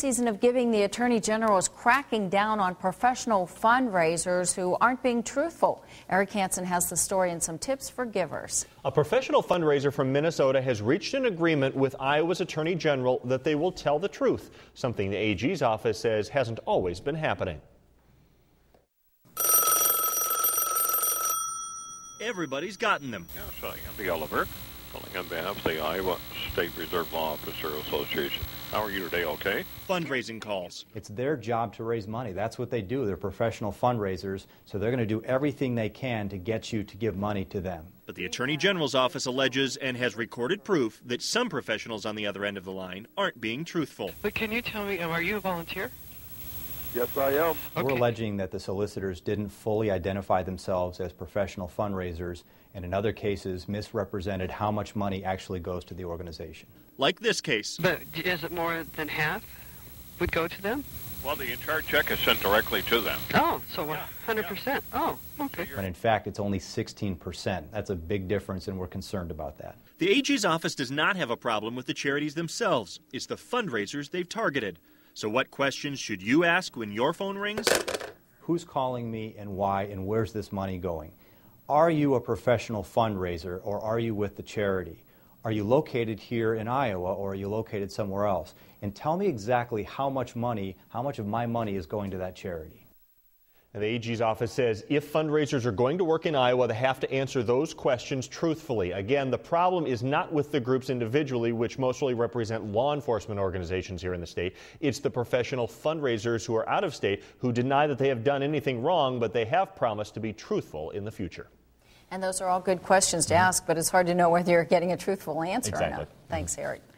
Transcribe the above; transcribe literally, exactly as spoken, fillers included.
season of giving, the Attorney General is cracking down on professional fundraisers who aren't being truthful. Eric Hanson has the story and some tips for givers. A professional fundraiser from Minnesota has reached an agreement with Iowa's Attorney General that they will tell the truth, something the A G's office says hasn't always been happening. Everybody's gotten them. Yes, I am the Oliver, calling on behalf of the Iowa State Reserve Law Officer Association. How are you today, okay? Fundraising calls. It's their job to raise money. That's what they do. They're professional fundraisers, so they're going to do everything they can to get you to give money to them. But the Attorney General's office alleges and has recorded proof that some professionals on the other end of the line aren't being truthful. But can you tell me, are you a volunteer? Yes, I am. We're Okay. alleging that the solicitors didn't fully identify themselves as professional fundraisers, and in other cases misrepresented how much money actually goes to the organization. Like this case. But is it more than half would go to them? Well, the entire check is sent directly to them. Oh, so one hundred percent. Oh, okay. But in fact, it's only sixteen percent. That's a big difference, and we're concerned about that. The A G's office does not have a problem with the charities themselves. It's the fundraisers they've targeted. So what questions should you ask when your phone rings? Who's calling me and why, and where's this money going? Are you a professional fundraiser, or are you with the charity? Are you located here in Iowa, or are you located somewhere else? And tell me exactly how much money, how much of my money is going to that charity. And the A G's office says if fundraisers are going to work in Iowa, they have to answer those questions truthfully. Again, the problem is not with the groups individually, which mostly represent law enforcement organizations here in the state. It's the professional fundraisers who are out of state who deny that they have done anything wrong, but they have promised to be truthful in the future. And those are all good questions to ask, but it's hard to know whether you're getting a truthful answer Exactly. or not. Thanks, Eric.